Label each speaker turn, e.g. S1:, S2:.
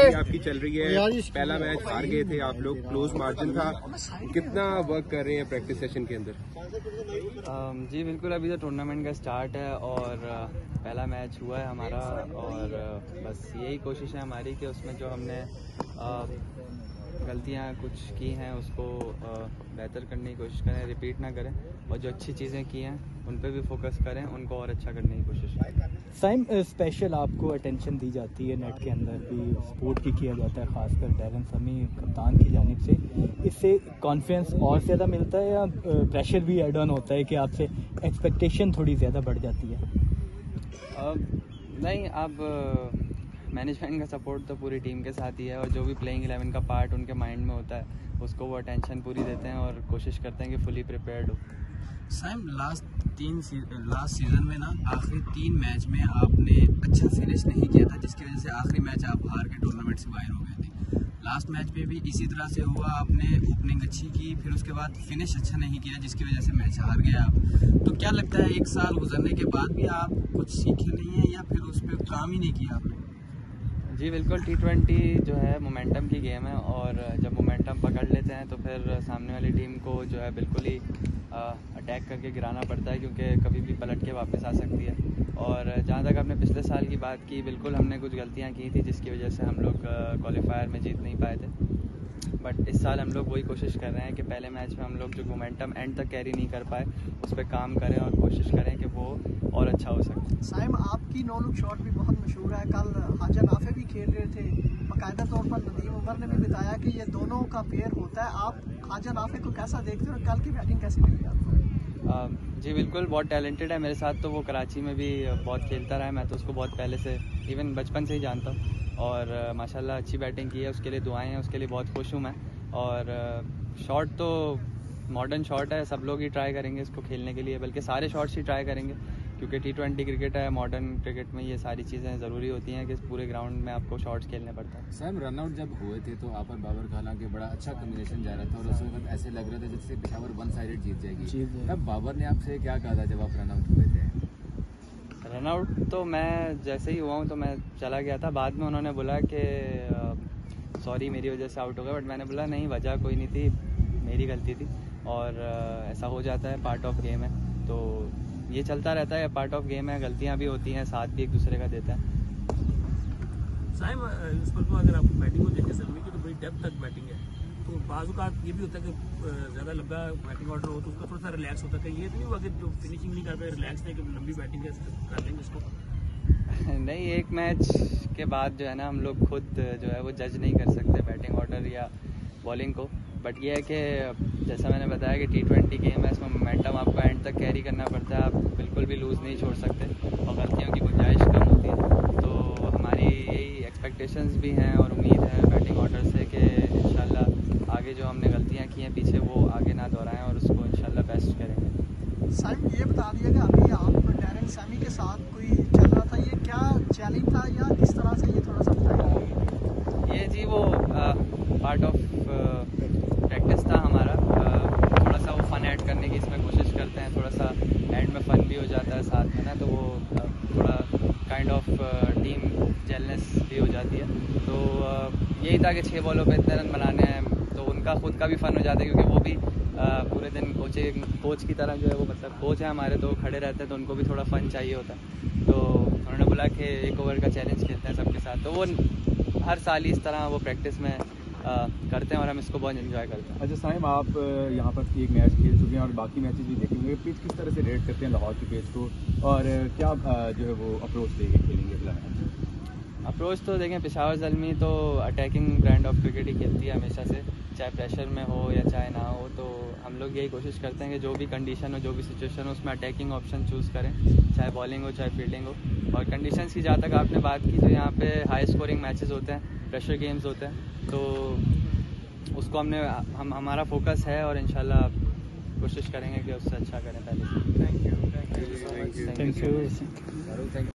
S1: तैयारी आपकी चल रही है, पहला मैच हार गए थे आप लोग, क्लोज मार्जिन था, कितना वर्क कर रहे हैं प्रैक्टिस सेशन के अंदर?
S2: जी बिल्कुल, अभी तो टूर्नामेंट का स्टार्ट है और पहला मैच हुआ है हमारा और बस यही कोशिश है हमारी कि उसमें जो हमने गलतियां कुछ की हैं उसको बेहतर करने की कोशिश करें, रिपीट ना करें और जो अच्छी चीज़ें की हैं उन पे भी फोकस करें, उनको और अच्छा करने की कोशिश करें।
S3: साइम, स्पेशल आपको अटेंशन दी जाती है नेट के अंदर भी, सपोर्ट भी किया जाता है खासकर डैरन समी कप्तान की जानिब से, इससे कॉन्फिडेंस और ज़्यादा मिलता है या प्रेशर भी एड ऑन होता है कि आपसे एक्सपेक्टेशन थोड़ी ज़्यादा बढ़ जाती है?
S2: नहीं, अब मैनेजमेंट का सपोर्ट तो पूरी टीम के साथ ही है और जो भी प्लेइंग 11 का पार्ट उनके माइंड में होता है उसको वो अटेंशन पूरी देते हैं और कोशिश करते हैं कि फुली प्रिपेयर्ड हो।
S4: साइम, लास्ट सीजन में ना आखिरी 3 मैच में आपने अच्छा फिनिश नहीं किया था, जिसकी वजह से आखिरी मैच आप हार के टूर्नामेंट से बाहर हो गए थे। लास्ट मैच में भी इसी तरह से हुआ, आपने ओपनिंग अच्छी की, फिर उसके बाद फिनिश अच्छा नहीं किया जिसकी वजह से मैच हार गए आप। तो क्या लगता है 1 साल गुजरने के बाद भी आप कुछ सीखे नहीं हैं या फिर उस पर काम ही नहीं किया आपने?
S2: जी बिल्कुल, T20 जो है मोमेंटम की गेम है और जब मोमेंटम पकड़ लेते हैं तो फिर सामने वाली टीम को जो है बिल्कुल ही अटैक करके गिराना पड़ता है, क्योंकि कभी भी पलट के वापस आ सकती है। और जहाँ तक आपने पिछले साल की बात की, बिल्कुल हमने कुछ गलतियाँ की थी जिसकी वजह से हम लोग क्वालिफायर में जीत नहीं पाए थे, बट इस साल हम लोग वही कोशिश कर रहे हैं कि पहले मैच में हम लोग जो मोमेंटम एंड तक कैरी नहीं कर पाए उस पर काम करें और कोशिश करें कि वो और अच्छा हो सके।
S5: साइम, आपकी नो लुक शॉट भी बहुत मशहूर है, कल हाजन आफे भी खेल रहे थे, बाकायदा तौर पर नदीम उमर ने भी बताया कि ये दोनों का पेयर होता है। आप हाजन आफे को कैसा देखते हो और कल की बैटिंग कैसी लगी आपको?
S2: जी बिल्कुल, बहुत टैलेंटेड है मेरे साथ, तो वो कराची में भी बहुत खेलता रहा है, मैं तो उसको बहुत पहले से इवन बचपन से ही जानता हूँ और माशाल्लाह अच्छी बैटिंग की है, उसके लिए दुआएं हैं, उसके लिए बहुत खुश हूँ मैं। और शॉट तो मॉडर्न शॉट है, सब लोग ही ट्राई करेंगे इसको खेलने के लिए, बल्कि सारे शॉट्स ही ट्राई करेंगे क्योंकि T20 क्रिकेट है, मॉडर्न क्रिकेट में ये सारी चीज़ें ज़रूरी होती हैं कि पूरे ग्राउंड में आपको शॉट्स खेलने पड़ता है।
S6: सैम, रनआउट जब हुए थे तो आप और बाबर का हालांकि बड़ा अच्छा कॉम्बिनेशन जा रहा था और उस वक्त ऐसे लग रहा था जैसे पेशावर 1 साइडेड जीत जाएगी, तब बाबर ने आपसे क्या कहा था जब आप रनआउट हुए थे?
S2: रनआउट तो मैं जैसे ही हुआ हूँ तो मैं चला गया था, बाद में उन्होंने बोला कि सॉरी मेरी वजह से आउट हो गया, बट मैंने बोला नहीं, वजह कोई नहीं थी, मेरी गलती थी और ऐसा हो जाता है, पार्ट ऑफ गेम है, तो ये चलता रहता है, पार्ट ऑफ गेम है, गलतियां भी होती हैं, साथ भी एक दूसरे का देता है।
S7: साइम, इस पर तो अगर आप बैटिंग को देखें सलमी की तो बड़ी डेप्थ तक बैटिंग है, तो बाजू का ये भी होता है कि ज़्यादा लंबा बैटिंग ऑर्डर हो तो उसका थोड़ा सा रिलैक्स होता है, ये तो नहीं हुआ कि जो फिनिशिंग नहीं कर पाए रिलैक्स नहीं कि लंबी बैटिंग कर लेंगे इसको?
S2: नहीं, एक मैच के बाद जो है ना हम लोग खुद जो है वो जज नहीं कर सकते बैटिंग ऑर्डर या बॉलिंग को, बट ये है कि जैसा मैंने बताया कि T20 गेम है, इसमें मोमेंटम आपको एंड तक कैरी करना पड़ता है, आप बिल्कुल भी लूज़ नहीं छोड़ सकते और गलतियों की गुंजाइश कम होती है, तो हमारी यही एक्सपेक्टेशंस भी हैं और उम्मीद है बैटिंग ऑर्डर से कि इंशाल्लाह आगे जो हमने गलतियां की हैं पीछे वो आगे ना दोहराएं और उसको इंशाल्लाह बेस्ट करेंगे।
S5: साइम, ये बता दिया कि अभी आप डैरन समी के साथ कोई चल रहा था, ये क्या चैलेंज था या किस तरह से, ये थोड़ा सा बताइए।
S2: ये जी वो पार्ट ऑफ प्रैक्टिस था हमारा, थोड़ा सा वो फन ऐड करने की इसमें कोशिश करते हैं, थोड़ा सा एंड में फन भी हो जाता है साथ में ना, तो वो थोड़ा काइंड ऑफ टीम जेलनेस भी हो जाती है, तो यही था कि 6 बॉलों पे इतने रन बनाने हैं, तो उनका खुद का भी फन हो जाता है क्योंकि वो भी पूरे दिन कोच की तरह जो है वो मतलब कोच है हमारे, तो खड़े रहते हैं तो उनको भी थोड़ा फन चाहिए होता है, तो उन्होंने बोला कि 1 ओवर का चैलेंज खेलते हैं सबके साथ, तो वो हर साल ही इस तरह वो प्रैक्टिस में करते हैं और हम इसको बहुत एंजॉय करते हैं।
S3: अच्छा साइम, आप यहाँ पर एक मैच खेल चुके हैं और बाकी मैचेस भी देखेंगे, पिच किस तरह से रेट करते हैं लाहौर की पिच को और क्या जो है वो अप्रोच लेके खेलेंगे अगला मैच?
S2: अप्रोच तो देखें, पेशावर ज़ल्मी तो अटैकिंग ब्रांड ऑफ क्रिकेट ही खेलती है हमेशा से, चाहे प्रेशर में हो या चाहे ना हो, तो हम लोग यही कोशिश करते हैं कि जो भी कंडीशन हो, जो भी सिचुएशन हो, उसमें अटैकिंग ऑप्शन चूज़ करें, चाहे बॉलिंग हो चाहे फील्डिंग हो। और कंडीशंस की जहाँ तक आपने बात की, तो यहाँ पे हाई स्कोरिंग मैचेस होते हैं, प्रेशर गेम्स होते हैं, तो उसको हमारा फोकस है और इंशाल्लाह कोशिश करेंगे कि उससे अच्छा करें पहले।
S3: Thank you.